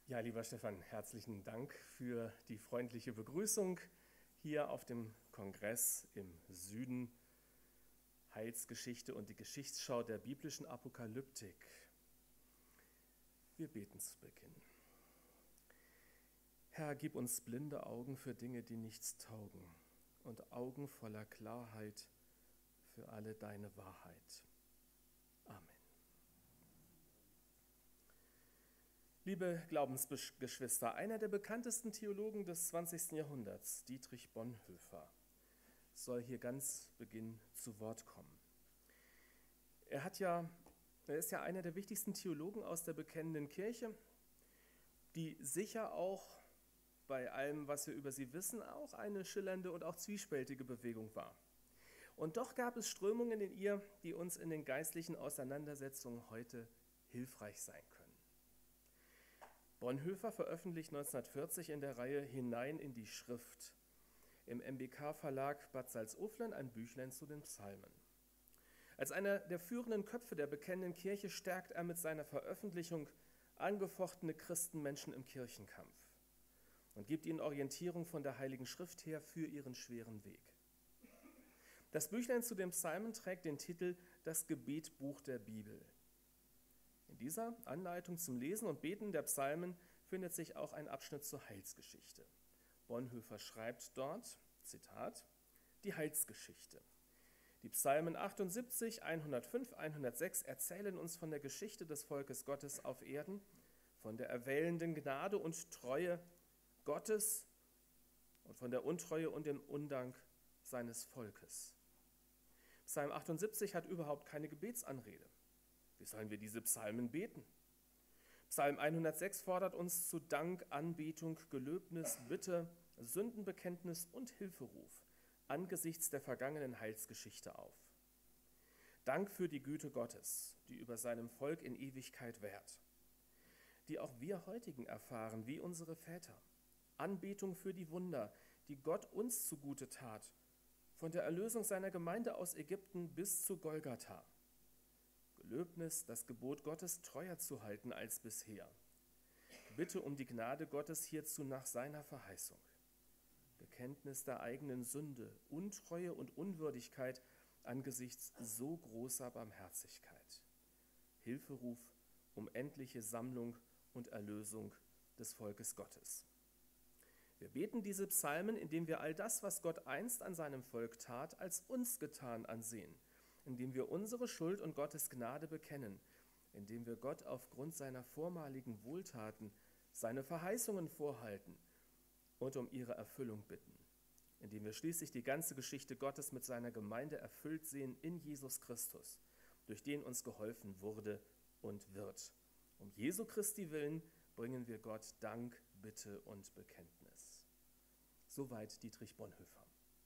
Ja, lieber Stefan, herzlichen Dank für die freundliche Begrüßung hier auf dem Kongress im Süden. Heilsgeschichte und die Geschichtsschau der biblischen Apokalyptik. Wir beten zu Beginn. Herr, gib uns blinde Augen für Dinge, die nichts taugen, und Augen voller Klarheit für alle deine Wahrheit. Amen. Liebe Glaubensgeschwister, einer der bekanntesten Theologen des 20. Jahrhunderts, Dietrich Bonhoeffer, soll hier ganz Beginn zu Wort kommen. Er ist ja einer der wichtigsten Theologen aus der bekennenden Kirche, die sicher auch bei allem, was wir über sie wissen, auch eine schillernde und auch zwiespältige Bewegung war. Und doch gab es Strömungen in ihr, die uns in den geistlichen Auseinandersetzungen heute hilfreich sein können. Bonhoeffer veröffentlicht 1940 in der Reihe Hinein in die Schrift im MBK-Verlag Bad Salzuflen ein Büchlein zu den Psalmen. Als einer der führenden Köpfe der bekennenden Kirche stärkt er mit seiner Veröffentlichung angefochtene Christenmenschen im Kirchenkampf und gibt ihnen Orientierung von der Heiligen Schrift her für ihren schweren Weg. Das Büchlein zu den Psalmen trägt den Titel Das Gebetbuch der Bibel. In dieser Anleitung zum Lesen und Beten der Psalmen findet sich auch ein Abschnitt zur Heilsgeschichte. Bonhoeffer schreibt dort, Zitat, die Heilsgeschichte. Die Psalmen 78, 105, 106 erzählen uns von der Geschichte des Volkes Gottes auf Erden, von der erwählenden Gnade und Treue Gottes und von der Untreue und dem Undank seines Volkes. Psalm 78 hat überhaupt keine Gebetsanrede. Wie sollen wir diese Psalmen beten? Psalm 106 fordert uns zu Dank, Anbetung, Gelöbnis, Bitte, Sündenbekenntnis und Hilferuf angesichts der vergangenen Heilsgeschichte auf. Dank für die Güte Gottes, die über seinem Volk in Ewigkeit währt, die auch wir heutigen erfahren, wie unsere Väter. Anbetung für die Wunder, die Gott uns zugute tat, von der Erlösung seiner Gemeinde aus Ägypten bis zu Golgatha. Gelöbnis, das Gebot Gottes treuer zu halten als bisher. Bitte um die Gnade Gottes hierzu nach seiner Verheißung. Bekenntnis der eigenen Sünde, Untreue und Unwürdigkeit angesichts so großer Barmherzigkeit. Hilferuf um endliche Sammlung und Erlösung des Volkes Gottes. Wir beten diese Psalmen, indem wir all das, was Gott einst an seinem Volk tat, als uns getan ansehen, indem wir unsere Schuld und Gottes Gnade bekennen, indem wir Gott aufgrund seiner vormaligen Wohltaten seine Verheißungen vorhalten und um ihre Erfüllung bitten, indem wir schließlich die ganze Geschichte Gottes mit seiner Gemeinde erfüllt sehen in Jesus Christus, durch den uns geholfen wurde und wird. Um Jesu Christi willen bringen wir Gott Dank, Bitte und Bekenntnis. Soweit Dietrich Bonhoeffer.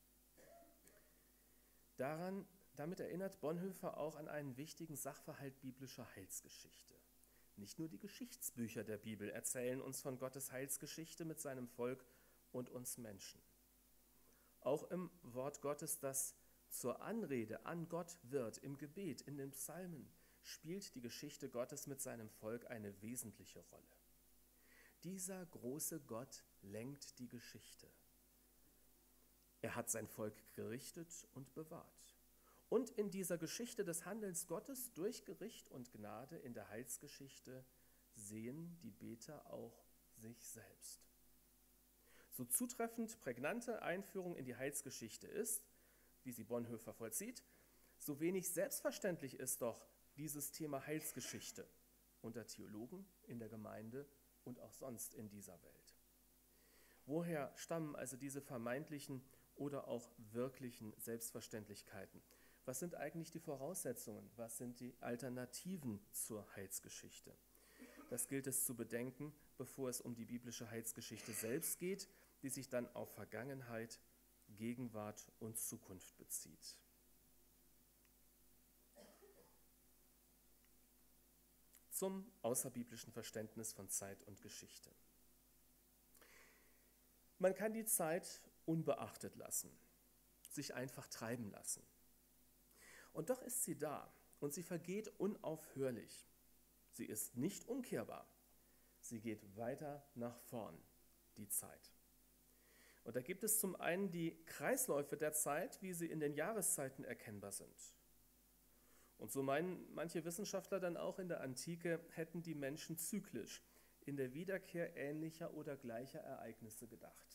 Damit erinnert Bonhoeffer auch an einen wichtigen Sachverhalt biblischer Heilsgeschichte. Nicht nur die Geschichtsbücher der Bibel erzählen uns von Gottes Heilsgeschichte mit seinem Volk und uns Menschen. Auch im Wort Gottes, das zur Anrede an Gott wird, im Gebet, in den Psalmen, spielt die Geschichte Gottes mit seinem Volk eine wesentliche Rolle. Dieser große Gott lenkt die Geschichte. Er hat sein Volk gerichtet und bewahrt. Und in dieser Geschichte des Handelns Gottes durch Gericht und Gnade in der Heilsgeschichte sehen die Beter auch sich selbst. So zutreffend prägnante Einführung in die Heilsgeschichte ist, wie sie Bonhoeffer vollzieht, so wenig selbstverständlich ist doch dieses Thema Heilsgeschichte unter Theologen, in der Gemeinde und auch sonst in dieser Welt. Woher stammen also diese vermeintlichen oder auch wirklichen Selbstverständlichkeiten? Was sind eigentlich die Voraussetzungen? Was sind die Alternativen zur Heilsgeschichte? Das gilt es zu bedenken, bevor es um die biblische Heilsgeschichte selbst geht, die sich dann auf Vergangenheit, Gegenwart und Zukunft bezieht. Zum außerbiblischen Verständnis von Zeit und Geschichte. Man kann die Zeit unbeachtet lassen, sich einfach treiben lassen. Und doch ist sie da und sie vergeht unaufhörlich. Sie ist nicht umkehrbar. sie geht weiter nach vorn, die Zeit. Und da gibt es zum einen die Kreisläufe der Zeit, wie sie in den Jahreszeiten erkennbar sind. Und so meinen manche Wissenschaftler dann auch, in der Antike hätten die Menschen zyklisch in der Wiederkehr ähnlicher oder gleicher Ereignisse gedacht.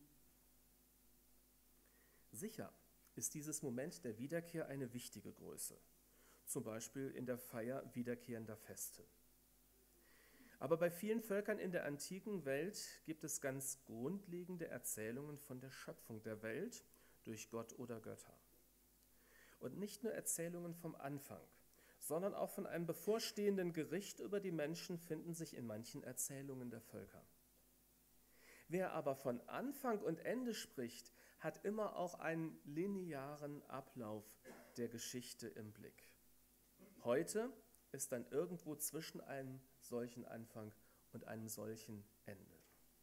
Sicher ist dieses Moment der Wiederkehr eine wichtige Größe, zum Beispiel in der Feier wiederkehrender Feste. Aber bei vielen Völkern in der antiken Welt gibt es ganz grundlegende Erzählungen von der Schöpfung der Welt durch Gott oder Götter. Und nicht nur Erzählungen vom Anfang, sondern auch von einem bevorstehenden Gericht über die Menschen finden sich in manchen Erzählungen der Völker. Wer aber von Anfang und Ende spricht, hat immer auch einen linearen Ablauf der Geschichte im Blick. Heute ist dann irgendwo zwischen einem solchen Anfang und einem solchen Ende.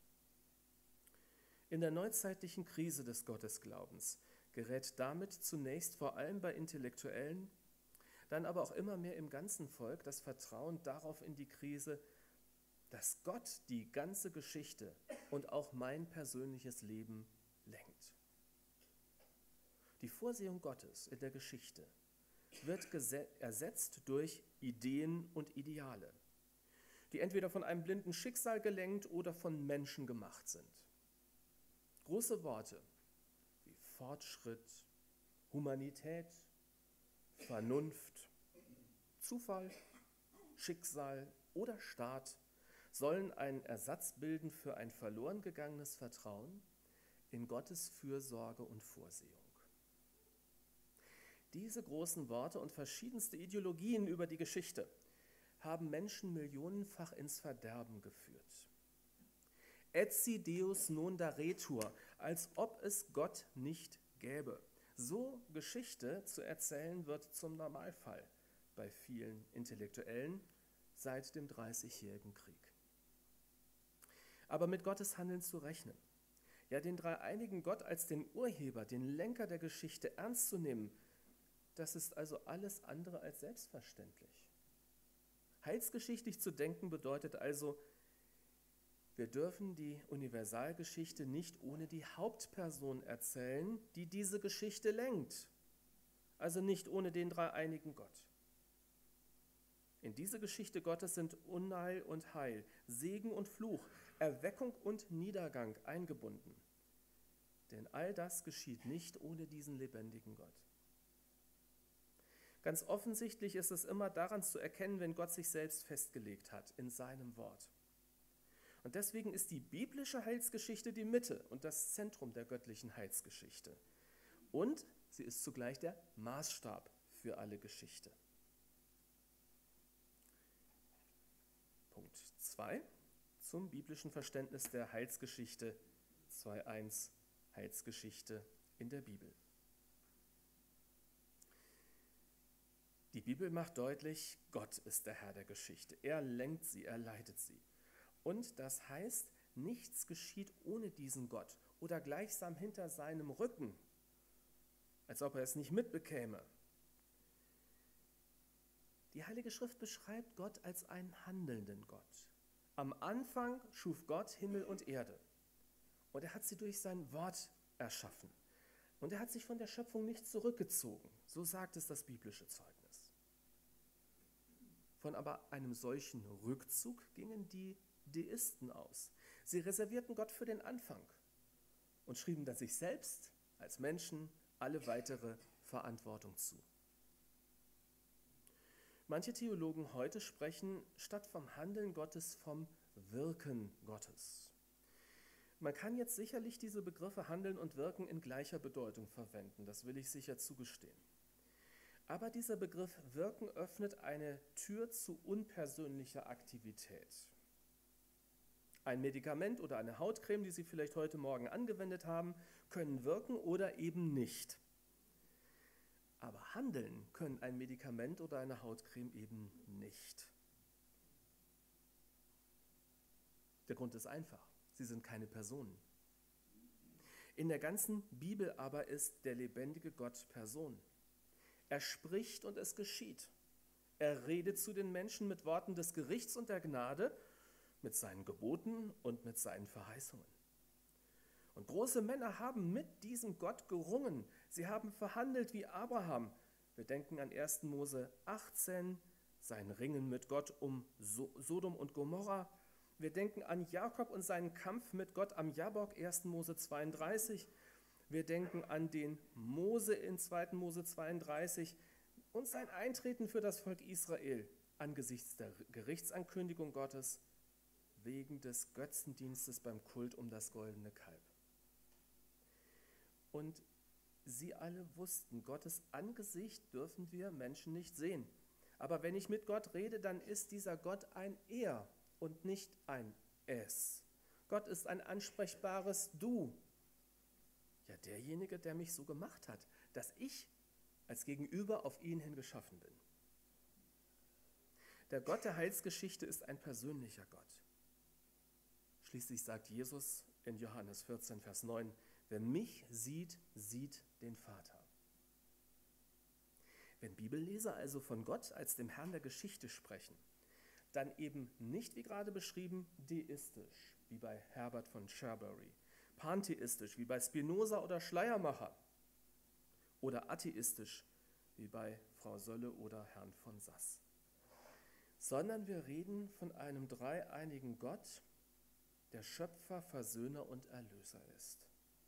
In der neuzeitlichen Krise des Gottesglaubens gerät damit zunächst vor allem bei Intellektuellen, dann aber auch immer mehr im ganzen Volk das Vertrauen darauf in die Krise, dass Gott die ganze Geschichte und auch mein persönliches Leben lenkt. Die Vorsehung Gottes in der Geschichte wird ersetzt durch Ideen und Ideale, die entweder von einem blinden Schicksal gelenkt oder von Menschen gemacht sind. Große Worte wie Fortschritt, Humanität, Vernunft, Zufall, Schicksal oder Staat sollen einen Ersatz bilden für ein verloren gegangenes Vertrauen in Gottes Fürsorge und Vorsehung. Diese großen Worte und verschiedenste Ideologien über die Geschichte haben Menschen millionenfach ins Verderben geführt. Etsi Deus non daretur, als ob es Gott nicht gäbe. So Geschichte zu erzählen wird zum Normalfall bei vielen Intellektuellen seit dem Dreißigjährigen Krieg. Aber mit Gottes Handeln zu rechnen, ja den dreieinigen Gott als den Urheber, den Lenker der Geschichte ernst zu nehmen, das ist also alles andere als selbstverständlich. Heilsgeschichtlich zu denken bedeutet also, wir dürfen die Universalgeschichte nicht ohne die Hauptperson erzählen, die diese Geschichte lenkt, also nicht ohne den dreieinigen Gott. In diese Geschichte Gottes sind Unheil und Heil, Segen und Fluch, Erweckung und Niedergang eingebunden. Denn all das geschieht nicht ohne diesen lebendigen Gott. Ganz offensichtlich ist es immer daran zu erkennen, wenn Gott sich selbst festgelegt hat in seinem Wort. Und deswegen ist die biblische Heilsgeschichte die Mitte und das Zentrum der göttlichen Heilsgeschichte. Und sie ist zugleich der Maßstab für alle Geschichte. Punkt 2 zum biblischen Verständnis der Heilsgeschichte 2.1 Heilsgeschichte in der Bibel. Die Bibel macht deutlich, Gott ist der Herr der Geschichte. Er lenkt sie, er leitet sie. Und das heißt, nichts geschieht ohne diesen Gott oder gleichsam hinter seinem Rücken, als ob er es nicht mitbekäme. Die Heilige Schrift beschreibt Gott als einen handelnden Gott. Am Anfang schuf Gott Himmel und Erde und er hat sie durch sein Wort erschaffen. Und er hat sich von der Schöpfung nicht zurückgezogen, so sagt es das biblische Zeugnis. Von aber einem solchen Rückzug gingen die Deisten aus. Sie reservierten Gott für den Anfang und schrieben dann sich selbst als Menschen alle weitere Verantwortung zu. Manche Theologen heute sprechen statt vom Handeln Gottes vom Wirken Gottes. Man kann jetzt sicherlich diese Begriffe Handeln und Wirken in gleicher Bedeutung verwenden, das will ich sicher zugestehen. Aber dieser Begriff Wirken öffnet eine Tür zu unpersönlicher Aktivität. Ein Medikament oder eine Hautcreme, die Sie vielleicht heute Morgen angewendet haben, können wirken oder eben nicht. Aber handeln können ein Medikament oder eine Hautcreme eben nicht. Der Grund ist einfach, sie sind keine Personen. In der ganzen Bibel aber ist der lebendige Gott Person. Er spricht und es geschieht. Er redet zu den Menschen mit Worten des Gerichts und der Gnade mit seinen Geboten und mit seinen Verheißungen. Und große Männer haben mit diesem Gott gerungen. Sie haben verhandelt wie Abraham. Wir denken an 1. Mose 18, sein Ringen mit Gott um Sodom und Gomorra. Wir denken an Jakob und seinen Kampf mit Gott am Jabbok, 1. Mose 32. Wir denken an den Mose in 2. Mose 32 und sein Eintreten für das Volk Israel angesichts der Gerichtsankündigung Gottes wegen des Götzendienstes beim Kult um das goldene Kalb. Und sie alle wussten, Gottes Angesicht dürfen wir Menschen nicht sehen. Aber wenn ich mit Gott rede, dann ist dieser Gott ein Er und nicht ein Es. Gott ist ein ansprechbares Du. Ja, derjenige, der mich so gemacht hat, dass ich als Gegenüber auf ihn hin geschaffen bin. Der Gott der Heilsgeschichte ist ein persönlicher Gott. Schließlich sagt Jesus in Johannes 14, Vers 9, wer mich sieht, sieht den Vater. Wenn Bibelleser also von Gott als dem Herrn der Geschichte sprechen, dann eben nicht, wie gerade beschrieben, deistisch, wie bei Herbert von Cherbury, pantheistisch, wie bei Spinoza oder Schleiermacher, oder atheistisch, wie bei Frau Sölle oder Herrn von Sass. Sondern wir reden von einem dreieinigen Gott, der Schöpfer, Versöhner und Erlöser ist.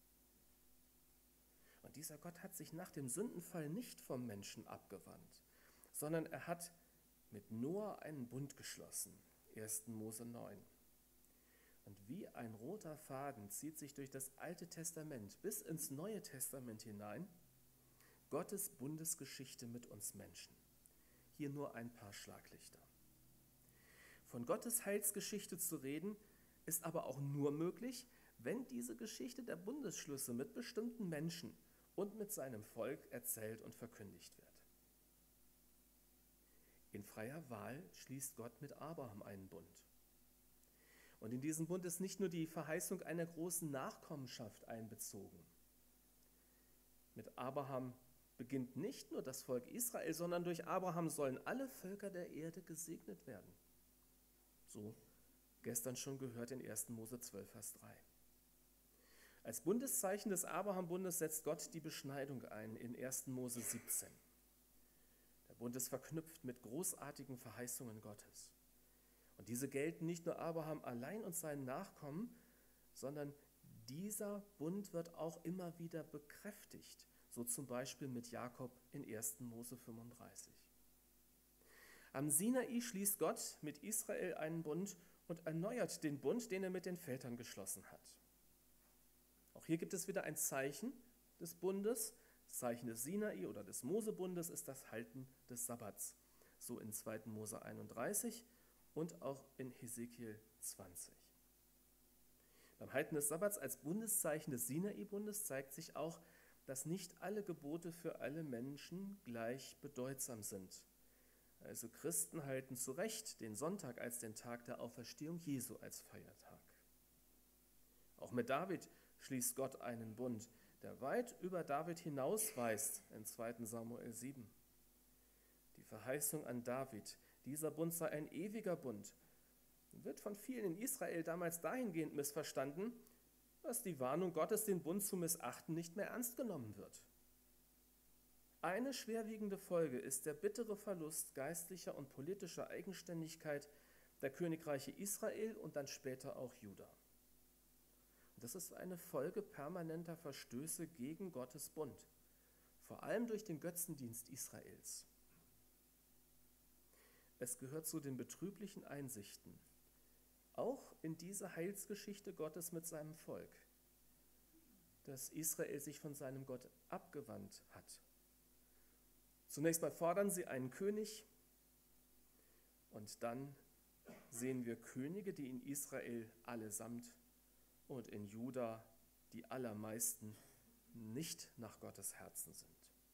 Und dieser Gott hat sich nach dem Sündenfall nicht vom Menschen abgewandt, sondern er hat mit Noah einen Bund geschlossen, 1. Mose 9. Und wie ein roter Faden zieht sich durch das Alte Testament bis ins Neue Testament hinein Gottes Bundesgeschichte mit uns Menschen. Hier nur ein paar Schlaglichter. Von Gottes Heilsgeschichte zu reden, ist aber auch nur möglich, wenn diese Geschichte der Bundesschlüsse mit bestimmten Menschen und mit seinem Volk erzählt und verkündigt wird. In freier Wahl schließt Gott mit Abraham einen Bund. Und in diesen Bund ist nicht nur die Verheißung einer großen Nachkommenschaft einbezogen. Mit Abraham beginnt nicht nur das Volk Israel, sondern durch Abraham sollen alle Völker der Erde gesegnet werden. So gestern schon gehört in 1. Mose 12, Vers 3. Als Bundeszeichen des Abraham-Bundes setzt Gott die Beschneidung ein in 1. Mose 17. Der Bund ist verknüpft mit großartigen Verheißungen Gottes. Und diese gelten nicht nur Abraham allein und seinen Nachkommen, sondern dieser Bund wird auch immer wieder bekräftigt, so zum Beispiel mit Jakob in 1. Mose 35. Am Sinai schließt Gott mit Israel einen Bund und erneuert den Bund, den er mit den Vätern geschlossen hat. Auch hier gibt es wieder ein Zeichen des Bundes. Das Zeichen des Sinai oder des Mosebundes ist das Halten des Sabbats, so in 2. Mose 31 und auch in Hesekiel 20. Beim Halten des Sabbats als Bundeszeichen des Sinai-Bundes zeigt sich auch, dass nicht alle Gebote für alle Menschen gleich bedeutsam sind. Also Christen halten zu Recht den Sonntag als den Tag der Auferstehung Jesu als Feiertag. Auch mit David schließt Gott einen Bund, der weit über David hinausweist in 2. Samuel 7. Die Verheißung an David, dieser Bund sei ein ewiger Bund, wird von vielen in Israel damals dahingehend missverstanden, dass die Warnung Gottes, den Bund zu missachten, nicht mehr ernst genommen wird. Eine schwerwiegende Folge ist der bittere Verlust geistlicher und politischer Eigenständigkeit der Königreiche Israel und dann später auch Juda. Und das ist eine Folge permanenter Verstöße gegen Gottes Bund, vor allem durch den Götzendienst Israels. Es gehört zu den betrüblichen Einsichten, auch in diese Heilsgeschichte Gottes mit seinem Volk, dass Israel sich von seinem Gott abgewandt hat. Zunächst mal fordern sie einen König und dann sehen wir Könige, die in Israel allesamt und in Juda die allermeisten nicht nach Gottes Herzen sind.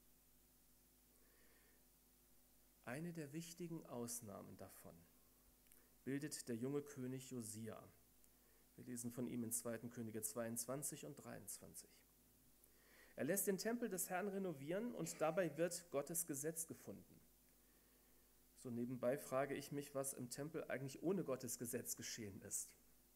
Eine der wichtigen Ausnahmen davon bildet der junge König Josia. Wir lesen von ihm in 2. Könige 22 und 23. Er lässt den Tempel des Herrn renovieren und dabei wird Gottes Gesetz gefunden. So nebenbei frage ich mich, was im Tempel eigentlich ohne Gottes Gesetz geschehen ist.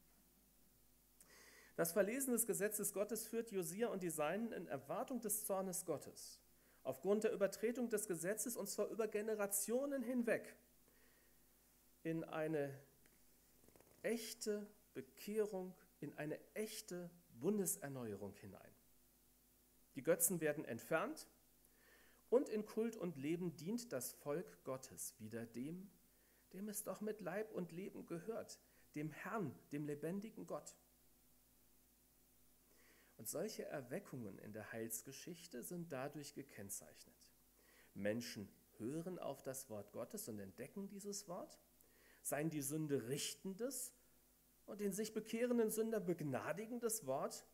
Das Verlesen des Gesetzes Gottes führt Josia und die Seinen in Erwartung des Zornes Gottes, aufgrund der Übertretung des Gesetzes, und zwar über Generationen hinweg, in eine echte Bekehrung, in eine echte Bundeserneuerung hinein. Die Götzen werden entfernt und in Kult und Leben dient das Volk Gottes wieder dem, dem es doch mit Leib und Leben gehört, dem Herrn, dem lebendigen Gott. Und solche Erweckungen in der Heilsgeschichte sind dadurch gekennzeichnet. Menschen hören auf das Wort Gottes und entdecken dieses Wort, sein die Sünde richtendes und den sich bekehrenden Sünder begnadigendes Wort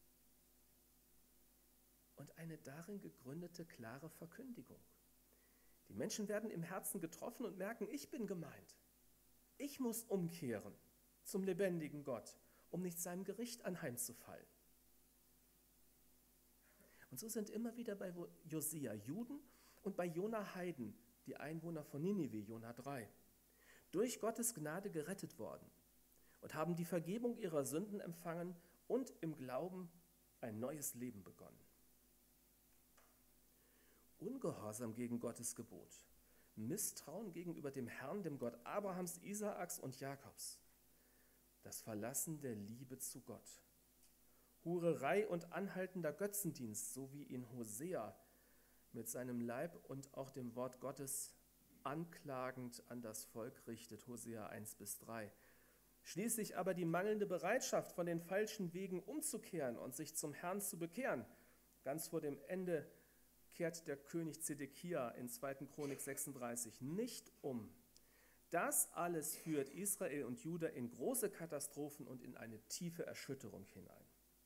und eine darin gegründete klare Verkündigung. Die Menschen werden im Herzen getroffen und merken, ich bin gemeint. Ich muss umkehren zum lebendigen Gott, um nicht seinem Gericht anheimzufallen. Und so sind immer wieder bei Josia Juden und bei Jona Heiden, die Einwohner von Ninive, Jona 3, durch Gottes Gnade gerettet worden und haben die Vergebung ihrer Sünden empfangen und im Glauben ein neues Leben begonnen. Ungehorsam gegen Gottes Gebot, Misstrauen gegenüber dem Herrn, dem Gott Abrahams, Isaaks und Jakobs, das Verlassen der Liebe zu Gott, Hurerei und anhaltender Götzendienst, so wie ihn Hosea mit seinem Leib und auch dem Wort Gottes anklagend an das Volk richtet, Hosea 1-3. Schließlich aber die mangelnde Bereitschaft, von den falschen Wegen umzukehren und sich zum Herrn zu bekehren. Ganz vor dem Ende kehrt der König Zedekia in 2. Chronik 36 nicht um. Das alles führt Israel und Juda in große Katastrophen und in eine tiefe Erschütterung hinein.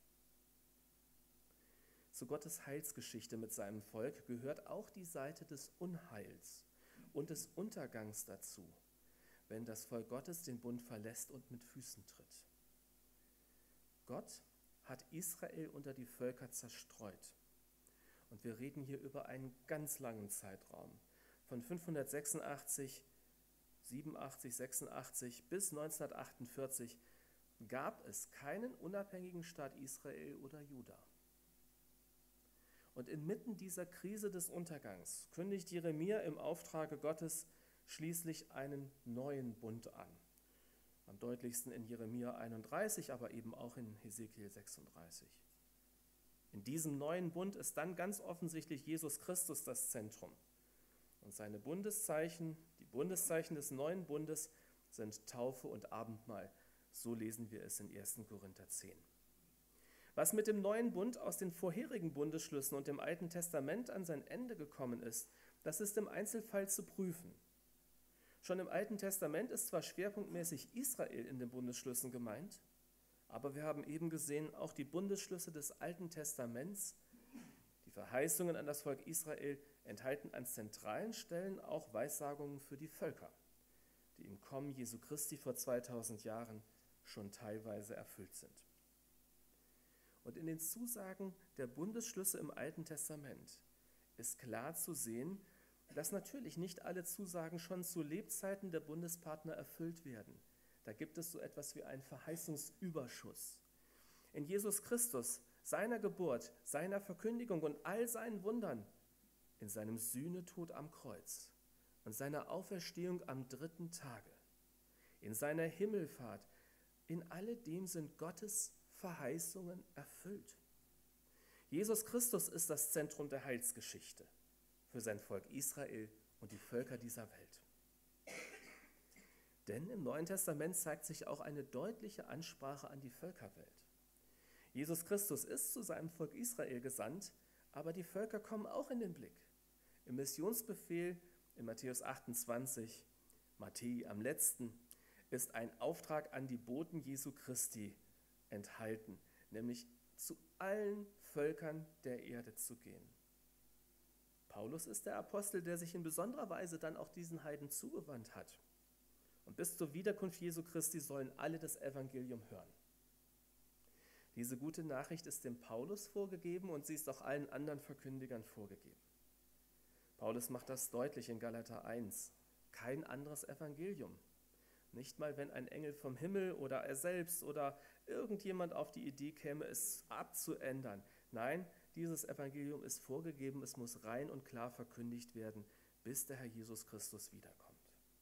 Zu Gottes Heilsgeschichte mit seinem Volk gehört auch die Seite des Unheils und des Untergangs dazu, wenn das Volk Gottes den Bund verlässt und mit Füßen tritt. Gott hat Israel unter die Völker zerstreut. Und wir reden hier über einen ganz langen Zeitraum, von 586, 87, 86 bis 1948 gab es keinen unabhängigen Staat Israel oder Juda. Und inmitten dieser Krise des Untergangs kündigt Jeremia im Auftrage Gottes schließlich einen neuen Bund an. Am deutlichsten in Jeremia 31, aber eben auch in Hesekiel 36. In diesem neuen Bund ist dann ganz offensichtlich Jesus Christus das Zentrum. Und seine Bundeszeichen, die Bundeszeichen des neuen Bundes, sind Taufe und Abendmahl. So lesen wir es in 1. Korinther 10. Was mit dem neuen Bund aus den vorherigen Bundesschlüssen und dem Alten Testament an sein Ende gekommen ist, das ist im Einzelfall zu prüfen. Schon im Alten Testament ist zwar schwerpunktmäßig Israel in den Bundesschlüssen gemeint, aber wir haben eben gesehen, auch die Bundesschlüsse des Alten Testaments, die Verheißungen an das Volk Israel, enthalten an zentralen Stellen auch Weissagungen für die Völker, die im Kommen Jesu Christi vor 2000 Jahren schon teilweise erfüllt sind. Und in den Zusagen der Bundesschlüsse im Alten Testament ist klar zu sehen, dass natürlich nicht alle Zusagen schon zu Lebzeiten der Bundespartner erfüllt werden. Da gibt es so etwas wie einen Verheißungsüberschuss. In Jesus Christus, seiner Geburt, seiner Verkündigung und all seinen Wundern, in seinem Sühnetod am Kreuz und seiner Auferstehung am 3. Tage, in seiner Himmelfahrt, in alledem sind Gottes Verheißungen erfüllt. Jesus Christus ist das Zentrum der Heilsgeschichte für sein Volk Israel und die Völker dieser Welt. Denn im Neuen Testament zeigt sich auch eine deutliche Ansprache an die Völkerwelt. Jesus Christus ist zu seinem Volk Israel gesandt, aber die Völker kommen auch in den Blick. Im Missionsbefehl in Matthäus 28, Matthäi am letzten, ist ein Auftrag an die Boten Jesu Christi enthalten, nämlich zu allen Völkern der Erde zu gehen. Paulus ist der Apostel, der sich in besonderer Weise dann auch diesen Heiden zugewandt hat. Und bis zur Wiederkunft Jesu Christi sollen alle das Evangelium hören. Diese gute Nachricht ist dem Paulus vorgegeben und sie ist auch allen anderen Verkündigern vorgegeben. Paulus macht das deutlich in Galater 1, kein anderes Evangelium. Nicht mal, wenn ein Engel vom Himmel oder er selbst oder irgendjemand auf die Idee käme, es abzuändern. Nein, dieses Evangelium ist vorgegeben, es muss rein und klar verkündigt werden, bis der Herr Jesus Christus wiederkommt.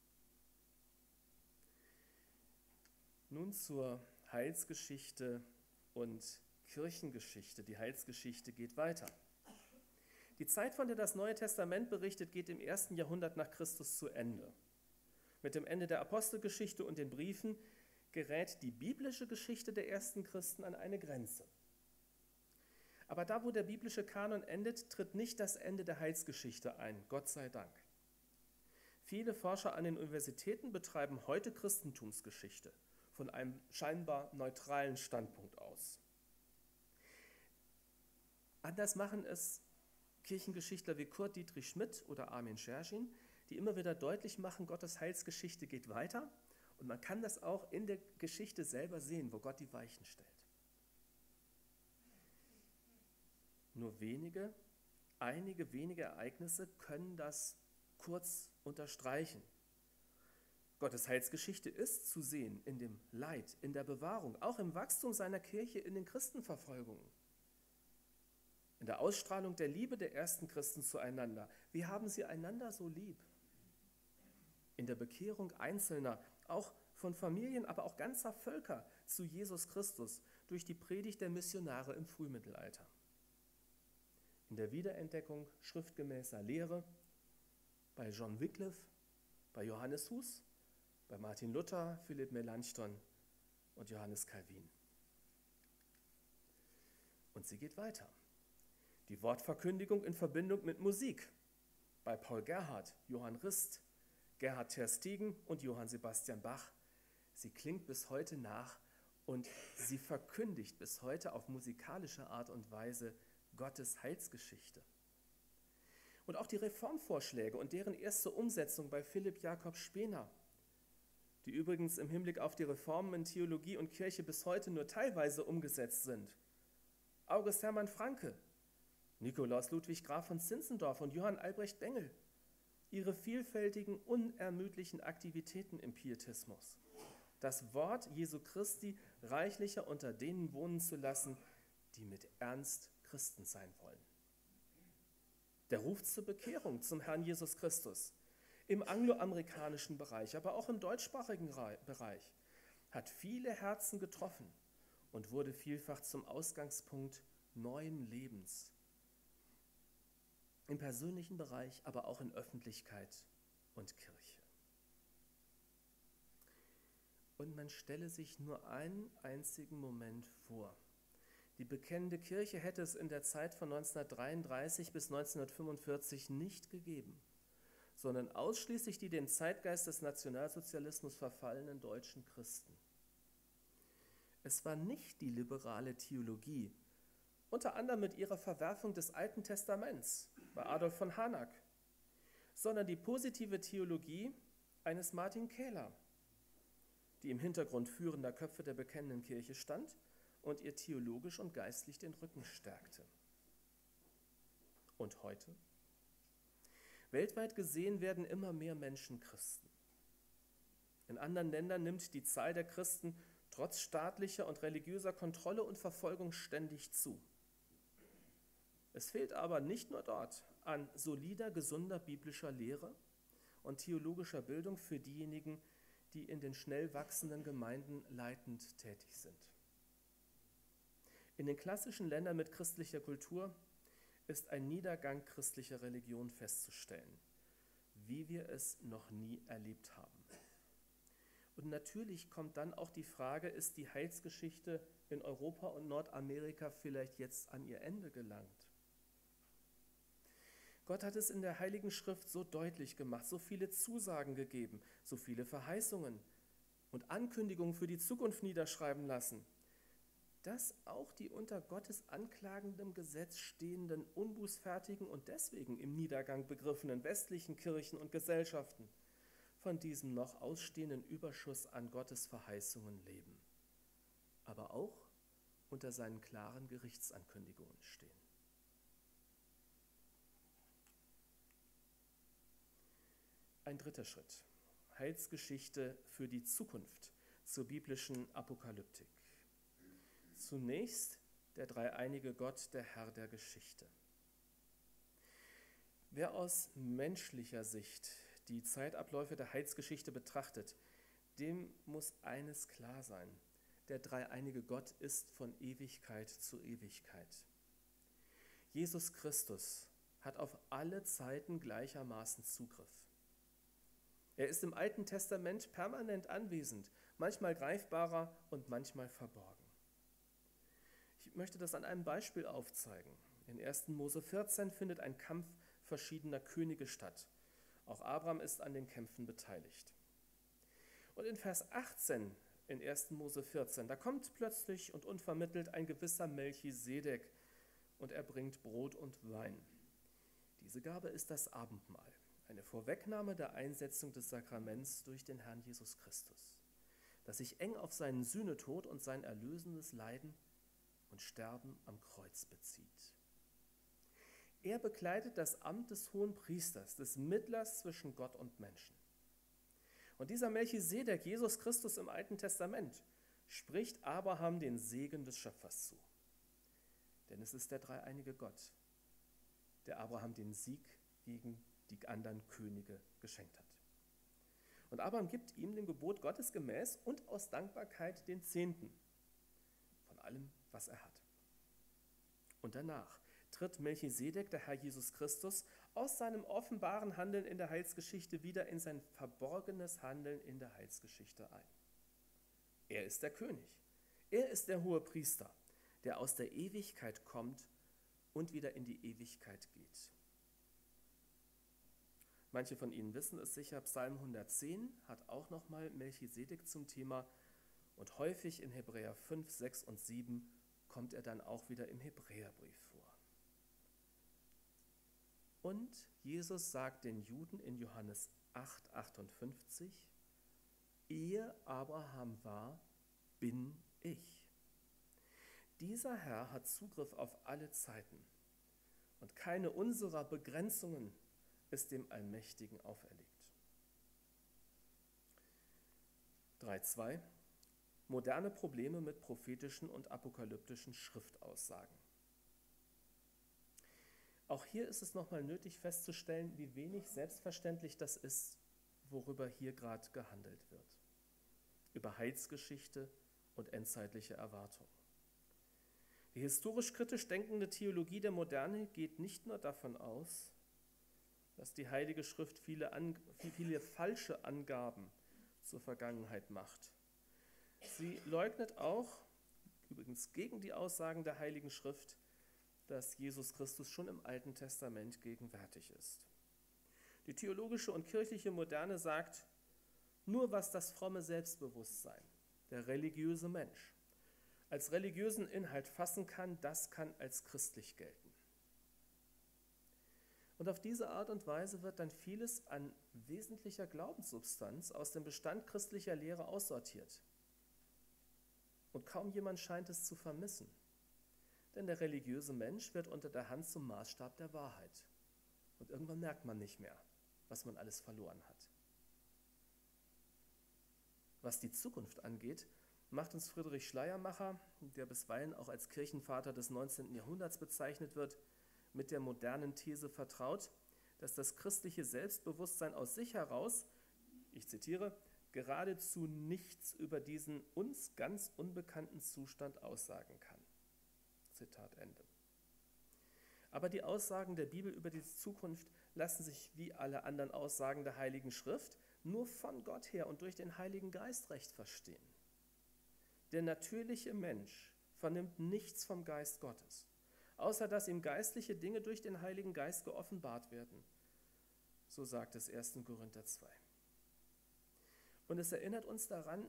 Nun zur Heilsgeschichte und Kirchengeschichte. Die Heilsgeschichte geht weiter. Die Zeit, von der das Neue Testament berichtet, geht im 1. Jahrhundert nach Christus zu Ende. Mit dem Ende der Apostelgeschichte und den Briefen gerät die biblische Geschichte der ersten Christen an eine Grenze. Aber da, wo der biblische Kanon endet, tritt nicht das Ende der Heilsgeschichte ein, Gott sei Dank. Viele Forscher an den Universitäten betreiben heute Christentumsgeschichte von einem scheinbar neutralen Standpunkt aus. Anders machen es Kirchengeschichtler wie Kurt Dietrich Schmidt oder Armin Scherschin, die immer wieder deutlich machen, Gottes Heilsgeschichte geht weiter und man kann das auch in der Geschichte selber sehen, wo Gott die Weichen stellt. Nur einige wenige Ereignisse können das kurz unterstreichen. Gottes Heilsgeschichte ist zu sehen in dem Leid, in der Bewahrung, auch im Wachstum seiner Kirche in den Christenverfolgungen, in der Ausstrahlung der Liebe der ersten Christen zueinander. Wie haben sie einander so lieb? In der Bekehrung Einzelner, auch von Familien, aber auch ganzer Völker zu Jesus Christus durch die Predigt der Missionare im Frühmittelalter. In der Wiederentdeckung schriftgemäßer Lehre bei John Wycliffe, bei Johannes Hus, bei Martin Luther, Philipp Melanchthon und Johannes Calvin. Und sie geht weiter. Die Wortverkündigung in Verbindung mit Musik bei Paul Gerhardt, Johann Rist, Gerhard Tersteegen und Johann Sebastian Bach. Sie klingt bis heute nach und sie verkündigt bis heute auf musikalische Art und Weise Gottes Heilsgeschichte. Und auch die Reformvorschläge und deren erste Umsetzung bei Philipp Jakob Spener, die übrigens im Hinblick auf die Reformen in Theologie und Kirche bis heute nur teilweise umgesetzt sind. August Hermann Francke, Nikolaus Ludwig Graf von Zinzendorf und Johann Albrecht Bengel, ihre vielfältigen, unermüdlichen Aktivitäten im Pietismus. Das Wort Jesu Christi reichlicher unter denen wohnen zu lassen, die mit Ernst Christen sein wollen. Der Ruf zur Bekehrung zum Herrn Jesus Christus im angloamerikanischen Bereich, aber auch im deutschsprachigen Bereich, hat viele Herzen getroffen und wurde vielfach zum Ausgangspunkt neuen Lebens. Im persönlichen Bereich, aber auch in Öffentlichkeit und Kirche. Und man stelle sich nur einen einzigen Moment vor. Die bekennende Kirche hätte es in der Zeit von 1933 bis 1945 nicht gegeben, sondern ausschließlich die dem Zeitgeist des Nationalsozialismus verfallenen deutschen Christen. Es war nicht die liberale Theologie, unter anderem mit ihrer Verwerfung des Alten Testaments bei Adolf von Harnack, sondern die positive Theologie eines Martin Kähler, die im Hintergrund führender Köpfe der bekennenden Kirche stand und ihr theologisch und geistlich den Rücken stärkte. Und heute? Weltweit gesehen werden immer mehr Menschen Christen. In anderen Ländern nimmt die Zahl der Christen trotz staatlicher und religiöser Kontrolle und Verfolgung ständig zu. Es fehlt aber nicht nur dort an solider, gesunder biblischer Lehre und theologischer Bildung für diejenigen, die in den schnell wachsenden Gemeinden leitend tätig sind. In den klassischen Ländern mit christlicher Kultur ist ein Niedergang christlicher Religion festzustellen, wie wir es noch nie erlebt haben. Und natürlich kommt dann auch die Frage, ist die Heilsgeschichte in Europa und Nordamerika vielleicht jetzt an ihr Ende gelangt? Gott hat es in der Heiligen Schrift so deutlich gemacht, so viele Zusagen gegeben, so viele Verheißungen und Ankündigungen für die Zukunft niederschreiben lassen, dass auch die unter Gottes anklagendem Gesetz stehenden, unbußfertigen und deswegen im Niedergang begriffenen westlichen Kirchen und Gesellschaften von diesem noch ausstehenden Überschuss an Gottes Verheißungen leben, aber auch unter seinen klaren Gerichtsankündigungen stehen. Ein dritter Schritt. Heilsgeschichte für die Zukunft zur biblischen Apokalyptik. Zunächst der dreieinige Gott, der Herr der Geschichte. Wer aus menschlicher Sicht die Zeitabläufe der Heilsgeschichte betrachtet, dem muss eines klar sein: Der dreieinige Gott ist von Ewigkeit zu Ewigkeit. Jesus Christus hat auf alle Zeiten gleichermaßen Zugriff. Er ist im Alten Testament permanent anwesend, manchmal greifbarer und manchmal verborgen. Ich möchte das an einem Beispiel aufzeigen. In 1. Mose 14 findet ein Kampf verschiedener Könige statt. Auch Abraham ist an den Kämpfen beteiligt. Und in Vers 18 in 1. Mose 14, da kommt plötzlich und unvermittelt ein gewisser Melchisedek und er bringt Brot und Wein. Diese Gabe ist das Abendmahl, eine Vorwegnahme der Einsetzung des Sakraments durch den Herrn Jesus Christus, das sich eng auf seinen Sühnetod und sein erlösendes Leiden und Sterben am Kreuz bezieht. Er bekleidet das Amt des Hohenpriesters, des Mittlers zwischen Gott und Menschen. Und dieser Melchisedek, Jesus Christus im Alten Testament, spricht Abraham den Segen des Schöpfers zu. Denn es ist der dreieinige Gott, der Abraham den Sieg gegen die anderen Könige geschenkt hat. Und Abraham gibt ihm dem Gebot Gottes gemäß und aus Dankbarkeit den Zehnten von allem, was er hat. Und danach tritt Melchisedek, der Herr Jesus Christus, aus seinem offenbaren Handeln in der Heilsgeschichte wieder in sein verborgenes Handeln in der Heilsgeschichte ein. Er ist der König, er ist der Hohepriester, der aus der Ewigkeit kommt und wieder in die Ewigkeit geht. Manche von Ihnen wissen es sicher, Psalm 110 hat auch nochmal Melchisedek zum Thema und häufig in Hebräer 5, 6 und 7 kommt er dann auch wieder im Hebräerbrief vor. Und Jesus sagt den Juden in Johannes 8, 58, ehe Abraham war, bin ich. Dieser Herr hat Zugriff auf alle Zeiten und keine unserer Begrenzungen ist dem Allmächtigen auferlegt. 3.2 Moderne Probleme mit prophetischen und apokalyptischen Schriftaussagen. Auch hier ist es nochmal nötig festzustellen, wie wenig selbstverständlich das ist, worüber hier gerade gehandelt wird. Über Heilsgeschichte und endzeitliche Erwartung. Die historisch kritisch denkende Theologie der Moderne geht nicht nur davon aus, dass die Heilige Schrift viele falsche Angaben zur Vergangenheit macht. Sie leugnet auch, übrigens gegen die Aussagen der Heiligen Schrift, dass Jesus Christus schon im Alten Testament gegenwärtig ist. Die theologische und kirchliche Moderne sagt, nur was das fromme Selbstbewusstsein, der religiöse Mensch, als religiösen Inhalt fassen kann, das kann als christlich gelten. Und auf diese Art und Weise wird dann vieles an wesentlicher Glaubenssubstanz aus dem Bestand christlicher Lehre aussortiert. Und kaum jemand scheint es zu vermissen. Denn der religiöse Mensch wird unter der Hand zum Maßstab der Wahrheit. Und irgendwann merkt man nicht mehr, was man alles verloren hat. Was die Zukunft angeht, macht uns Friedrich Schleiermacher, der bisweilen auch als Kirchenvater des 19. Jahrhunderts bezeichnet wird, mit der modernen These vertraut, dass das christliche Selbstbewusstsein aus sich heraus, ich zitiere, geradezu nichts über diesen uns ganz unbekannten Zustand aussagen kann. Zitat Ende. Aber die Aussagen der Bibel über die Zukunft lassen sich wie alle anderen Aussagen der Heiligen Schrift nur von Gott her und durch den Heiligen Geist recht verstehen. Der natürliche Mensch vernimmt nichts vom Geist Gottes, außer dass ihm geistliche Dinge durch den Heiligen Geist geoffenbart werden. So sagt es 1. Korinther 2. Und es erinnert uns daran,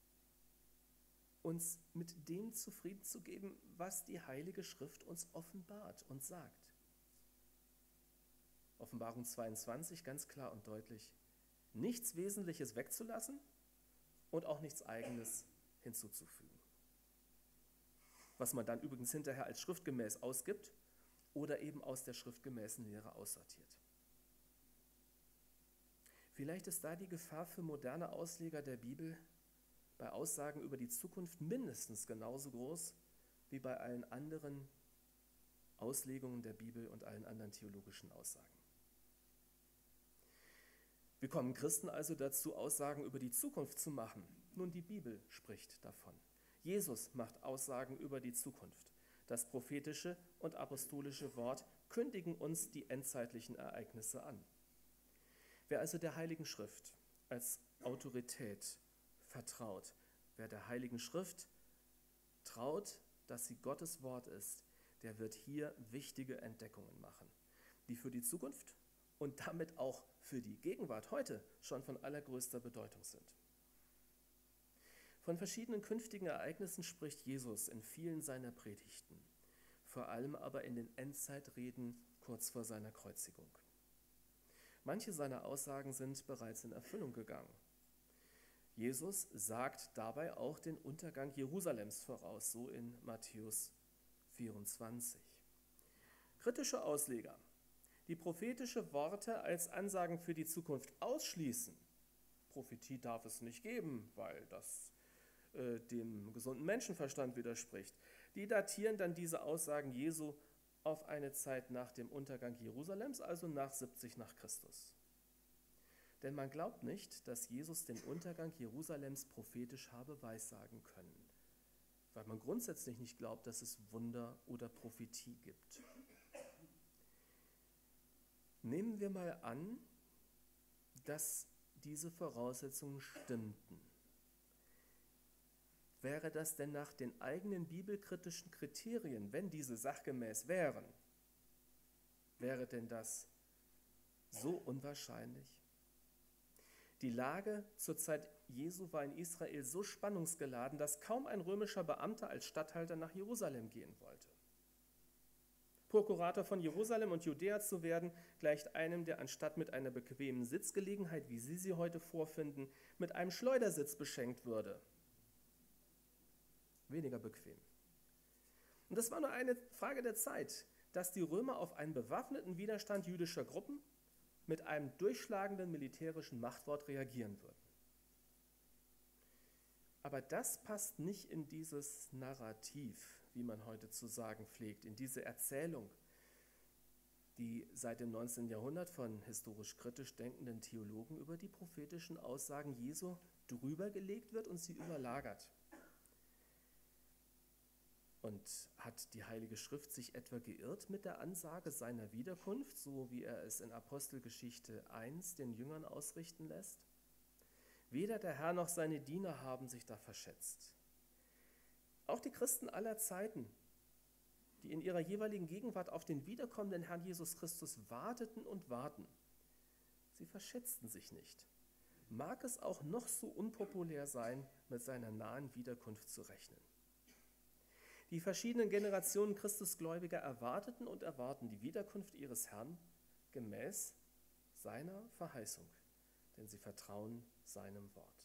uns mit dem zufrieden zu geben, was die Heilige Schrift uns offenbart und sagt. Offenbarung 22, ganz klar und deutlich, nichts Wesentliches wegzulassen und auch nichts Eigenes hinzuzufügen. Was man dann übrigens hinterher als schriftgemäß ausgibt oder eben aus der schriftgemäßen Lehre aussortiert. Vielleicht ist da die Gefahr für moderne Ausleger der Bibel bei Aussagen über die Zukunft mindestens genauso groß wie bei allen anderen Auslegungen der Bibel und allen anderen theologischen Aussagen. Wie kommen Christen also dazu, Aussagen über die Zukunft zu machen? Nun, die Bibel spricht davon. Jesus macht Aussagen über die Zukunft. Das prophetische und apostolische Wort kündigen uns die endzeitlichen Ereignisse an. Wer also der Heiligen Schrift als Autorität vertraut, wer der Heiligen Schrift traut, dass sie Gottes Wort ist, der wird hier wichtige Entdeckungen machen, die für die Zukunft und damit auch für die Gegenwart heute schon von allergrößter Bedeutung sind. Von verschiedenen künftigen Ereignissen spricht Jesus in vielen seiner Predigten, vor allem aber in den Endzeitreden kurz vor seiner Kreuzigung. Manche seiner Aussagen sind bereits in Erfüllung gegangen. Jesus sagt dabei auch den Untergang Jerusalems voraus, so in Matthäus 24. Kritische Ausleger, die prophetische Worte als Ansagen für die Zukunft ausschließen, Prophetie darf es nicht geben, weil das dem gesunden Menschenverstand widerspricht, die datieren dann diese Aussagen Jesu auf eine Zeit nach dem Untergang Jerusalems, also nach 70 nach Christus. Denn man glaubt nicht, dass Jesus den Untergang Jerusalems prophetisch habe weissagen können, weil man grundsätzlich nicht glaubt, dass es Wunder oder Prophetie gibt. Nehmen wir mal an, dass diese Voraussetzungen stimmten. Wäre das denn nach den eigenen bibelkritischen Kriterien, wenn diese sachgemäß wären, wäre denn das so unwahrscheinlich? Die Lage zur Zeit Jesu war in Israel so spannungsgeladen, dass kaum ein römischer Beamter als Statthalter nach Jerusalem gehen wollte. Prokurator von Jerusalem und Judäa zu werden, gleicht einem, der anstatt mit einer bequemen Sitzgelegenheit, wie Sie sie heute vorfinden, mit einem Schleudersitz beschenkt würde. Weniger bequem. Und das war nur eine Frage der Zeit, dass die Römer auf einen bewaffneten Widerstand jüdischer Gruppen mit einem durchschlagenden militärischen Machtwort reagieren würden. Aber das passt nicht in dieses Narrativ, wie man heute zu sagen pflegt, in diese Erzählung, die seit dem 19. Jahrhundert von historisch kritisch denkenden Theologen über die prophetischen Aussagen Jesu drüber gelegt wird und sie überlagert. Und hat die Heilige Schrift sich etwa geirrt mit der Ansage seiner Wiederkunft, so wie er es in Apostelgeschichte 1 den Jüngern ausrichten lässt? Weder der Herr noch seine Diener haben sich da verschätzt. Auch die Christen aller Zeiten, die in ihrer jeweiligen Gegenwart auf den wiederkommenden Herrn Jesus Christus warteten und warten, sie verschätzten sich nicht. Mag es auch noch so unpopulär sein, mit seiner nahen Wiederkunft zu rechnen. Die verschiedenen Generationen Christusgläubiger erwarteten und erwarten die Wiederkunft ihres Herrn gemäß seiner Verheißung, denn sie vertrauen seinem Wort.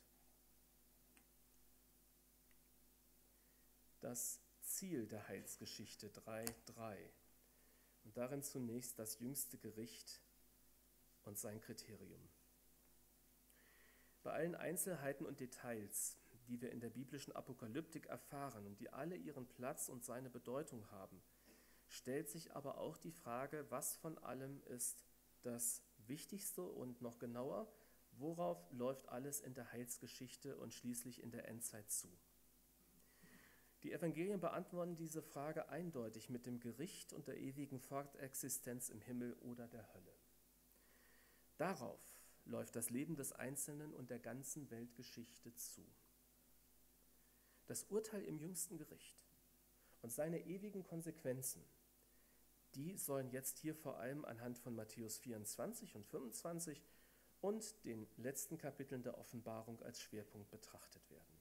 Das Ziel der Heilsgeschichte 3.3 und darin zunächst das jüngste Gericht und sein Kriterium. Bei allen Einzelheiten und Details, die wir in der biblischen Apokalyptik erfahren und die alle ihren Platz und seine Bedeutung haben, stellt sich aber auch die Frage, was von allem ist das Wichtigste und noch genauer, worauf läuft alles in der Heilsgeschichte und schließlich in der Endzeit zu. Die Evangelien beantworten diese Frage eindeutig mit dem Gericht und der ewigen Fortexistenz im Himmel oder der Hölle. Darauf läuft das Leben des Einzelnen und der ganzen Weltgeschichte zu. Das Urteil im jüngsten Gericht und seine ewigen Konsequenzen, die sollen jetzt hier vor allem anhand von Matthäus 24 und 25 und den letzten Kapiteln der Offenbarung als Schwerpunkt betrachtet werden.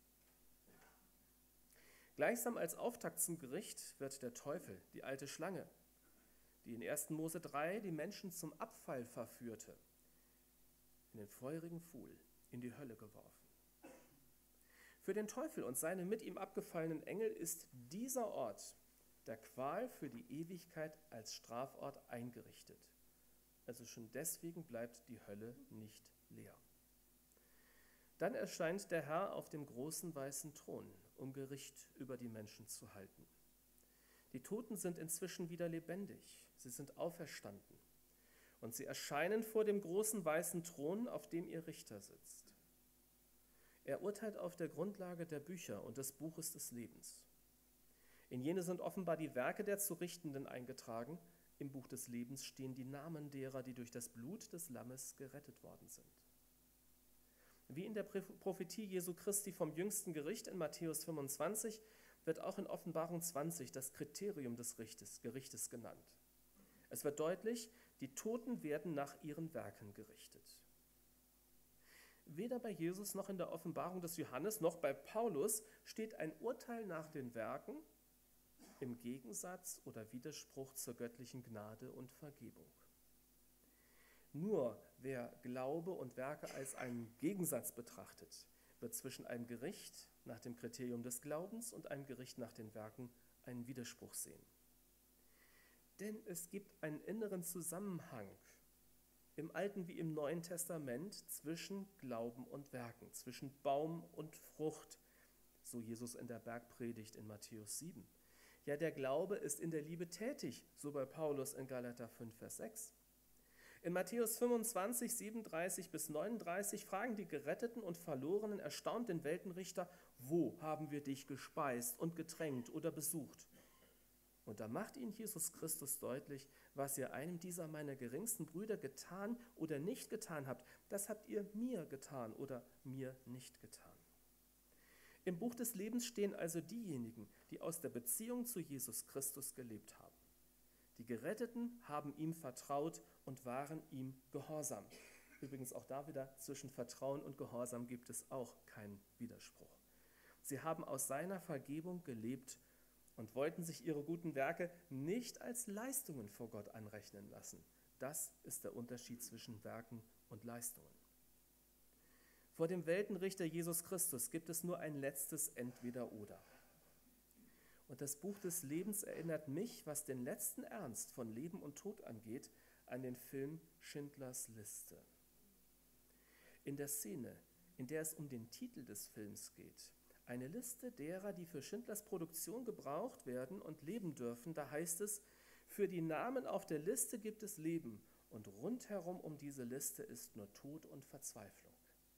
Gleichsam als Auftakt zum Gericht wird der Teufel, die alte Schlange, die in 1. Mose 3 die Menschen zum Abfall verführte, in den feurigen Pfuhl, in die Hölle geworfen. Für den Teufel und seine mit ihm abgefallenen Engel ist dieser Ort der Qual für die Ewigkeit als Strafort eingerichtet. Also schon deswegen bleibt die Hölle nicht leer. Dann erscheint der Herr auf dem großen weißen Thron, um Gericht über die Menschen zu halten. Die Toten sind inzwischen wieder lebendig, sie sind auferstanden und sie erscheinen vor dem großen weißen Thron, auf dem ihr Richter sitzt. Er urteilt auf der Grundlage der Bücher und des Buches des Lebens. In jene sind offenbar die Werke der zu Richtenden eingetragen. Im Buch des Lebens stehen die Namen derer, die durch das Blut des Lammes gerettet worden sind. Wie in der Prophetie Jesu Christi vom jüngsten Gericht in Matthäus 25 wird auch in Offenbarung 20 das Kriterium des Gerichtes genannt. Es wird deutlich, die Toten werden nach ihren Werken gerichtet. Weder bei Jesus noch in der Offenbarung des Johannes noch bei Paulus steht ein Urteil nach den Werken im Gegensatz oder Widerspruch zur göttlichen Gnade und Vergebung. Nur wer Glaube und Werke als einen Gegensatz betrachtet, wird zwischen einem Gericht nach dem Kriterium des Glaubens und einem Gericht nach den Werken einen Widerspruch sehen. Denn es gibt einen inneren Zusammenhang im Alten wie im Neuen Testament zwischen Glauben und Werken, zwischen Baum und Frucht, so Jesus in der Bergpredigt in Matthäus 7. Ja, der Glaube ist in der Liebe tätig, so bei Paulus in Galater 5, Vers 6. In Matthäus 25, 37 bis 39 fragen die Geretteten und Verlorenen erstaunt den Weltenrichter: Wo haben wir dich gespeist und getränkt oder besucht? Und da macht ihnen Jesus Christus deutlich: Was ihr einem dieser meiner geringsten Brüder getan oder nicht getan habt, das habt ihr mir getan oder mir nicht getan. Im Buch des Lebens stehen also diejenigen, die aus der Beziehung zu Jesus Christus gelebt haben. Die Geretteten haben ihm vertraut und waren ihm gehorsam. Übrigens auch da wieder, zwischen Vertrauen und Gehorsam gibt es auch keinen Widerspruch. Sie haben aus seiner Vergebung gelebt und wollten sich ihre guten Werke nicht als Leistungen vor Gott anrechnen lassen. Das ist der Unterschied zwischen Werken und Leistungen. Vor dem Weltenrichter Jesus Christus gibt es nur ein letztes Entweder-Oder. Und das Buch des Lebens erinnert mich, was den letzten Ernst von Leben und Tod angeht, an den Film Schindlers Liste. In der Szene, in der es um den Titel des Films geht, eine Liste derer, die für Schindlers Produktion gebraucht werden und leben dürfen, da heißt es: Für die Namen auf der Liste gibt es Leben und rundherum um diese Liste ist nur Tod und Verzweiflung.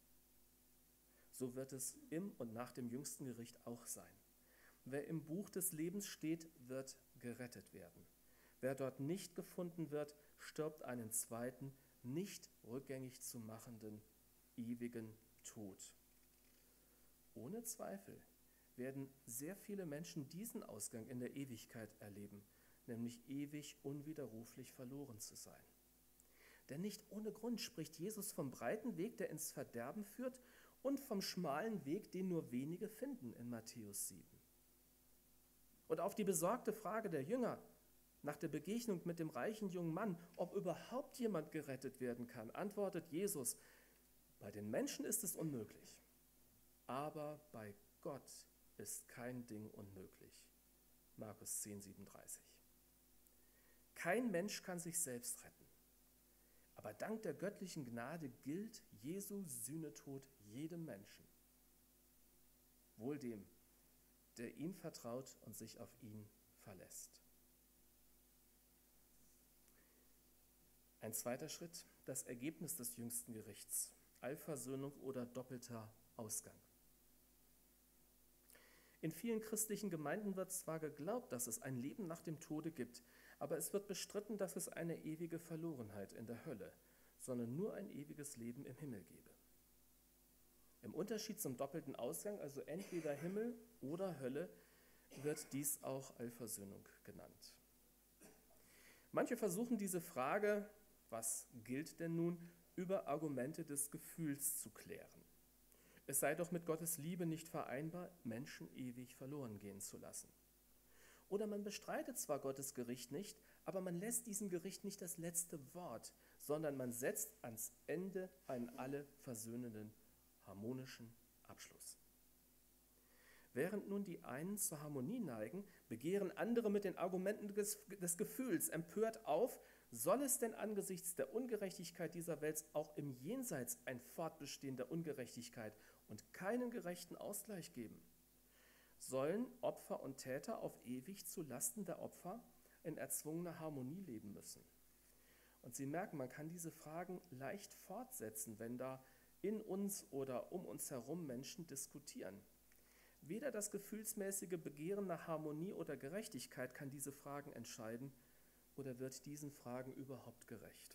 So wird es im und nach dem jüngsten Gericht auch sein. Wer im Buch des Lebens steht, wird gerettet werden. Wer dort nicht gefunden wird, stirbt einen zweiten, nicht rückgängig zu machenden, ewigen Tod. Ohne Zweifel werden sehr viele Menschen diesen Ausgang in der Ewigkeit erleben, nämlich ewig unwiderruflich verloren zu sein. Denn nicht ohne Grund spricht Jesus vom breiten Weg, der ins Verderben führt, und vom schmalen Weg, den nur wenige finden, in Matthäus 7. Und auf die besorgte Frage der Jünger nach der Begegnung mit dem reichen jungen Mann, ob überhaupt jemand gerettet werden kann, antwortet Jesus: Bei den Menschen ist es unmöglich, aber bei Gott ist kein Ding unmöglich. Markus 10, 37. Kein Mensch kann sich selbst retten, aber dank der göttlichen Gnade gilt Jesu Sühnetod jedem Menschen. Wohl dem, der ihm vertraut und sich auf ihn verlässt. Ein zweiter Schritt, das Ergebnis des jüngsten Gerichts: Allversöhnung oder doppelter Ausgang. In vielen christlichen Gemeinden wird zwar geglaubt, dass es ein Leben nach dem Tode gibt, aber es wird bestritten, dass es eine ewige Verlorenheit in der Hölle, sondern nur ein ewiges Leben im Himmel gebe. Im Unterschied zum doppelten Ausgang, also entweder Himmel oder Hölle, wird dies auch Allversöhnung genannt. Manche versuchen diese Frage, was gilt denn nun, über Argumente des Gefühls zu klären. Es sei doch mit Gottes Liebe nicht vereinbar, Menschen ewig verloren gehen zu lassen. Oder man bestreitet zwar Gottes Gericht nicht, aber man lässt diesem Gericht nicht das letzte Wort, sondern man setzt ans Ende einen alle versöhnenden, harmonischen Abschluss. Während nun die einen zur Harmonie neigen, begehren andere mit den Argumenten des Gefühls empört auf, Soll es denn angesichts der Ungerechtigkeit dieser Welt auch im Jenseits ein Fortbestehen der Ungerechtigkeit und keinen gerechten Ausgleich geben? Sollen Opfer und Täter auf ewig zu Lasten der Opfer in erzwungener Harmonie leben müssen? Und Sie merken, man kann diese Fragen leicht fortsetzen, wenn da in uns oder um uns herum Menschen diskutieren. Weder das gefühlsmäßige Begehren nach Harmonie oder Gerechtigkeit kann diese Fragen entscheiden oder wird diesen Fragen überhaupt gerecht.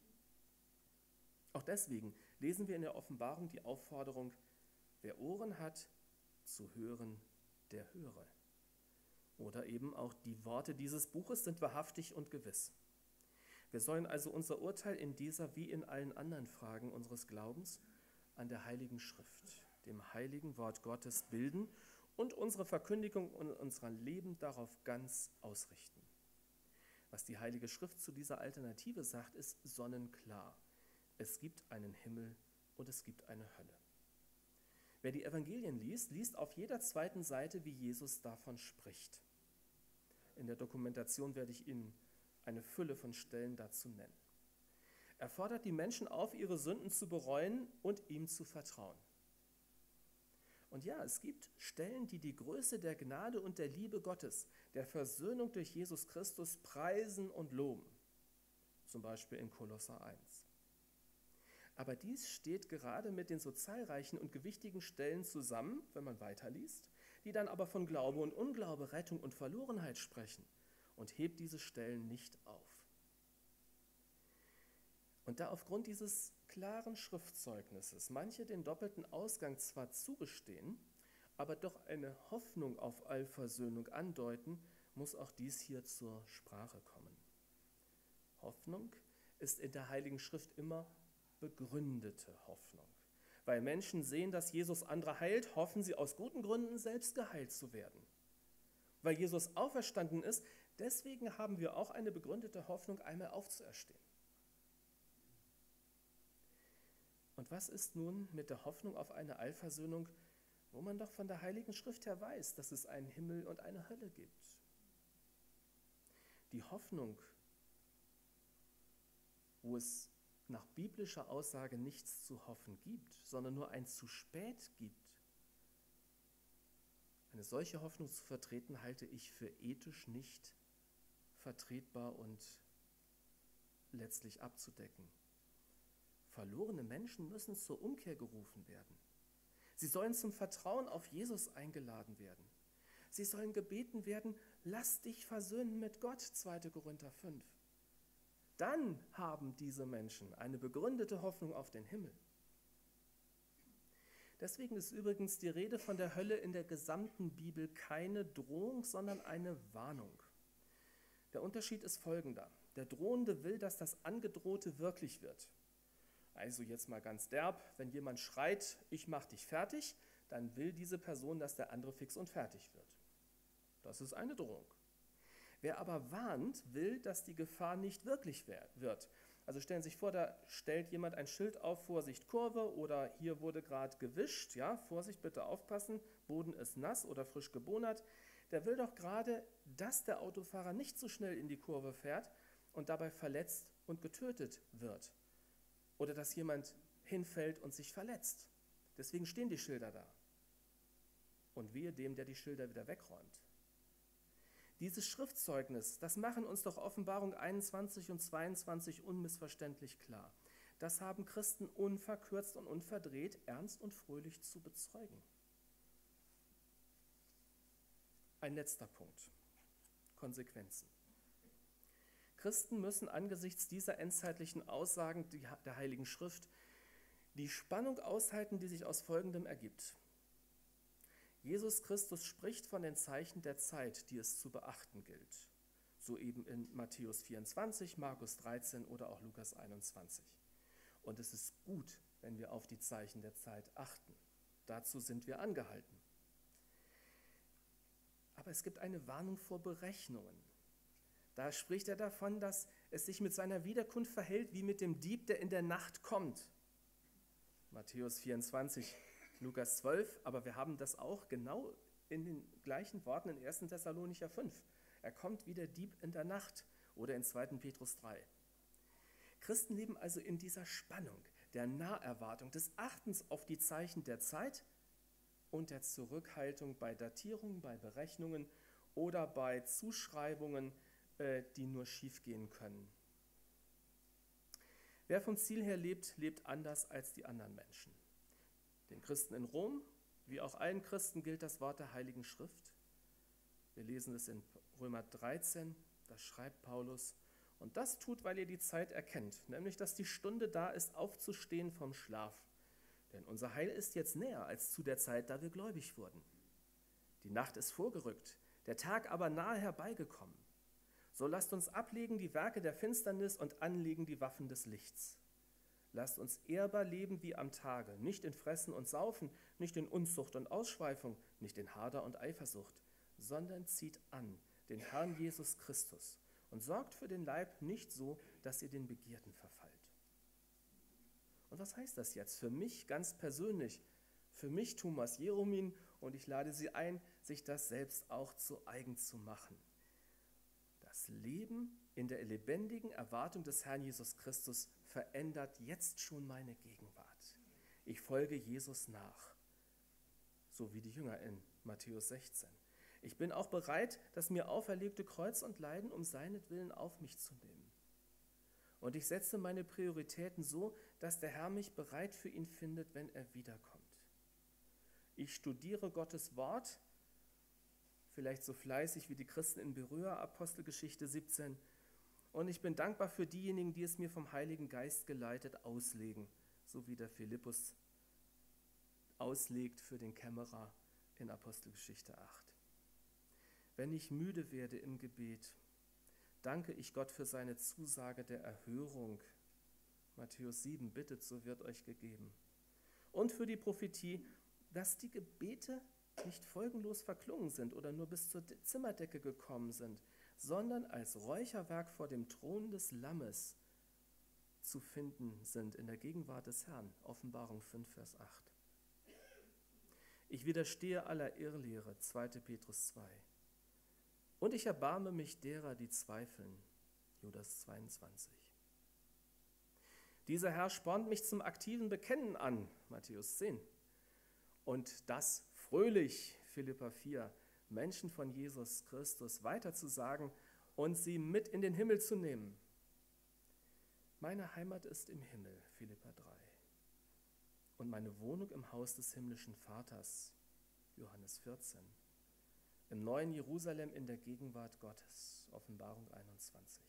Auch deswegen lesen wir in der Offenbarung die Aufforderung, wer Ohren hat, zu hören, der höre. Oder eben auch die Worte dieses Buches sind wahrhaftig und gewiss. Wir sollen also unser Urteil in dieser wie in allen anderen Fragen unseres Glaubens an der Heiligen Schrift, dem heiligen Wort Gottes bilden und unsere Verkündigung und unser Leben darauf ganz ausrichten. Was die Heilige Schrift zu dieser Alternative sagt, ist sonnenklar. Es gibt einen Himmel und es gibt eine Hölle. Wer die Evangelien liest, liest auf jeder zweiten Seite, wie Jesus davon spricht. In der Dokumentation werde ich Ihnen eine Fülle von Stellen dazu nennen. Er fordert die Menschen auf, ihre Sünden zu bereuen und ihm zu vertrauen. Und ja, es gibt Stellen, die die Größe der Gnade und der Liebe Gottes, der Versöhnung durch Jesus Christus preisen und loben. Zum Beispiel in Kolosser 1. Aber dies steht gerade mit den so zahlreichen und gewichtigen Stellen zusammen, wenn man weiterliest, die dann aber von Glaube und Unglaube, Rettung und Verlorenheit sprechen und hebt diese Stellen nicht auf. Und da aufgrund dieses klaren Schriftzeugnisses manche den doppelten Ausgang zwar zugestehen, aber doch eine Hoffnung auf Allversöhnung andeuten, muss auch dies hier zur Sprache kommen. Hoffnung ist in der Heiligen Schrift immer begründete Hoffnung. Weil Menschen sehen, dass Jesus andere heilt, hoffen sie aus guten Gründen, selbst geheilt zu werden. Weil Jesus auferstanden ist, deswegen haben wir auch eine begründete Hoffnung, einmal aufzuerstehen. Und was ist nun mit der Hoffnung auf eine Allversöhnung, wo man doch von der Heiligen Schrift her weiß, dass es einen Himmel und eine Hölle gibt? Die Hoffnung, wo es nach biblischer Aussage nichts zu hoffen gibt, sondern nur ein zu spät gibt. Eine solche Hoffnung zu vertreten, halte ich für ethisch nicht vertretbar und letztlich abzudecken. Verlorene Menschen müssen zur Umkehr gerufen werden. Sie sollen zum Vertrauen auf Jesus eingeladen werden. Sie sollen gebeten werden, lass dich versöhnen mit Gott, 2. Korinther 5. Dann haben diese Menschen eine begründete Hoffnung auf den Himmel. Deswegen ist übrigens die Rede von der Hölle in der gesamten Bibel keine Drohung, sondern eine Warnung. Der Unterschied ist folgender. Der Drohende will, dass das Angedrohte wirklich wird. Also jetzt mal ganz derb, wenn jemand schreit, ich mach dich fertig, dann will diese Person, dass der andere fix und fertig wird. Das ist eine Drohung. Wer aber warnt, will, dass die Gefahr nicht wirklich wird. Also stellen Sie sich vor, da stellt jemand ein Schild auf, Vorsicht Kurve oder hier wurde gerade gewischt, ja, Vorsicht, bitte aufpassen, Boden ist nass oder frisch gebonert. Der will doch gerade, dass der Autofahrer nicht so schnell in die Kurve fährt und dabei verletzt und getötet wird. Oder dass jemand hinfällt und sich verletzt. Deswegen stehen die Schilder da. Und wehe dem, der die Schilder wieder wegräumt. Dieses Schriftzeugnis, das machen uns doch Offenbarung 21 und 22 unmissverständlich klar. Das haben Christen unverkürzt und unverdreht, ernst und fröhlich zu bezeugen. Ein letzter Punkt. Konsequenzen. Christen müssen angesichts dieser endzeitlichen Aussagen der Heiligen Schrift die Spannung aushalten, die sich aus Folgendem ergibt. Jesus Christus spricht von den Zeichen der Zeit, die es zu beachten gilt. So eben in Matthäus 24, Markus 13 oder auch Lukas 21. Und es ist gut, wenn wir auf die Zeichen der Zeit achten. Dazu sind wir angehalten. Aber es gibt eine Warnung vor Berechnungen. Da spricht er davon, dass es sich mit seiner Wiederkunft verhält wie mit dem Dieb, der in der Nacht kommt. Matthäus 24, Lukas 12, aber wir haben das auch genau in den gleichen Worten in 1. Thessalonicher 5. Er kommt wie der Dieb in der Nacht oder in 2. Petrus 3. Christen leben also in dieser Spannung der Naherwartung, des Achtens auf die Zeichen der Zeit und der Zurückhaltung bei Datierungen, bei Berechnungen oder bei Zuschreibungen, die nur schiefgehen können. Wer vom Ziel her lebt, lebt anders als die anderen Menschen. Den Christen in Rom, wie auch allen Christen, gilt das Wort der Heiligen Schrift. Wir lesen es in Römer 13, da schreibt Paulus: Und das tut, weil ihr die Zeit erkennt, nämlich, dass die Stunde da ist, aufzustehen vom Schlaf. Denn unser Heil ist jetzt näher als zu der Zeit, da wir gläubig wurden. Die Nacht ist vorgerückt, der Tag aber nahe herbeigekommen. So lasst uns ablegen die Werke der Finsternis und anlegen die Waffen des Lichts. Lasst uns ehrbar leben wie am Tage, nicht in Fressen und Saufen, nicht in Unzucht und Ausschweifung, nicht in Hader und Eifersucht, sondern zieht an den Herrn Jesus Christus und sorgt für den Leib nicht so, dass ihr den Begierden verfallt. Und was heißt das jetzt für mich ganz persönlich, für mich Thomas Jeromin, und ich lade Sie ein, sich das selbst auch zu eigen zu machen. Das Leben in der lebendigen Erwartung des Herrn Jesus Christus verändert jetzt schon meine Gegenwart. Ich folge Jesus nach, so wie die Jünger in Matthäus 16. Ich bin auch bereit, das mir auferlegte Kreuz und Leiden um seinetwillen auf mich zu nehmen. Und ich setze meine Prioritäten so, dass der Herr mich bereit für ihn findet, wenn er wiederkommt. Ich studiere Gottes Wort, vielleicht so fleißig wie die Christen in Beröa, Apostelgeschichte 17. Und ich bin dankbar für diejenigen, die es mir vom Heiligen Geist geleitet auslegen, so wie der Philippus auslegt für den Kämmerer in Apostelgeschichte 8. Wenn ich müde werde im Gebet, danke ich Gott für seine Zusage der Erhörung. Matthäus 7, bittet, so wird euch gegeben. Und für die Prophetie, dass die Gebete nicht folgenlos verklungen sind oder nur bis zur Zimmerdecke gekommen sind, sondern als Räucherwerk vor dem Thron des Lammes zu finden sind in der Gegenwart des Herrn. Offenbarung 5, Vers 8. Ich widerstehe aller Irrlehre, 2. Petrus 2. Und ich erbarme mich derer, die zweifeln, Judas 22. Dieser Herr spornt mich zum aktiven Bekennen an, Matthäus 10. Und das fröhlich, Philipper 4, Menschen von Jesus Christus weiterzusagen und sie mit in den Himmel zu nehmen. Meine Heimat ist im Himmel, Philipper 3. Und meine Wohnung im Haus des himmlischen Vaters, Johannes 14. Im neuen Jerusalem in der Gegenwart Gottes, Offenbarung 21.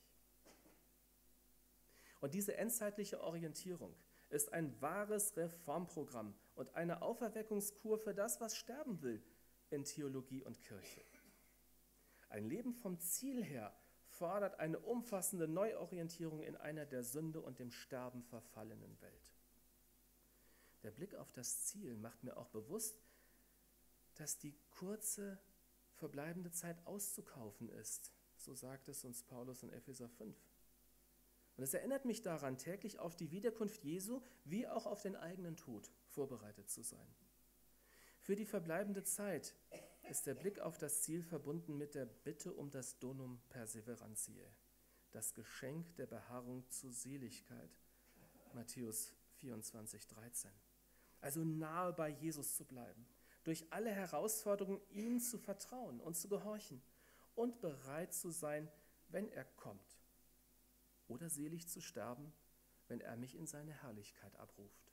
Und diese endzeitliche Orientierung ist ein wahres Reformprogramm und eine Auferweckungskur für das, was sterben will in Theologie und Kirche. Ein Leben vom Ziel her fordert eine umfassende Neuorientierung in einer der Sünde und dem Sterben verfallenen Welt. Der Blick auf das Ziel macht mir auch bewusst, dass die kurze verbleibende Zeit auszukaufen ist. So sagt es uns Paulus in Epheser 5. Und es erinnert mich daran, täglich auf die Wiederkunft Jesu wie auch auf den eigenen Tod vorbereitet zu sein. Für die verbleibende Zeit ist der Blick auf das Ziel verbunden mit der Bitte um das Donum perseverantiae, das Geschenk der Beharrung zur Seligkeit, Matthäus 24, 13. Also nahe bei Jesus zu bleiben, durch alle Herausforderungen ihm zu vertrauen und zu gehorchen und bereit zu sein, wenn er kommt. Oder selig zu sterben, wenn er mich in seine Herrlichkeit abruft.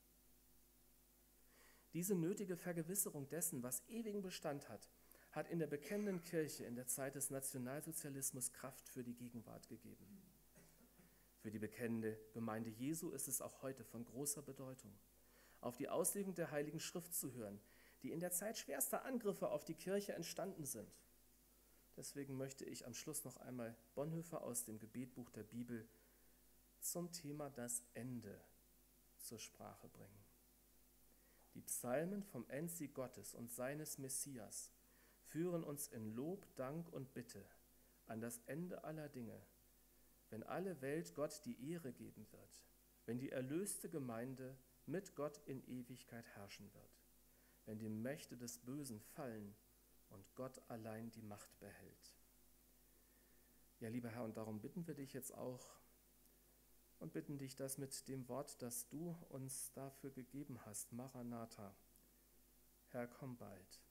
Diese nötige Vergewisserung dessen, was ewigen Bestand hat, hat in der bekennenden Kirche in der Zeit des Nationalsozialismus Kraft für die Gegenwart gegeben. Für die bekennende Gemeinde Jesu ist es auch heute von großer Bedeutung, auf die Auslegung der Heiligen Schrift zu hören, die in der Zeit schwerster Angriffe auf die Kirche entstanden sind. Deswegen möchte ich am Schluss noch einmal Bonhoeffer aus dem Gebetbuch der Bibel zum Thema das Ende zur Sprache bringen. Die Psalmen vom Endsieg Gottes und seines Messias führen uns in Lob, Dank und Bitte an das Ende aller Dinge, wenn alle Welt Gott die Ehre geben wird, wenn die erlöste Gemeinde mit Gott in Ewigkeit herrschen wird, wenn die Mächte des Bösen fallen und Gott allein die Macht behält. Ja, lieber Herr, und darum bitten wir dich jetzt auch, und bitten dich, dass mit dem Wort, das du uns dafür gegeben hast, Maranatha, Herr, komm bald,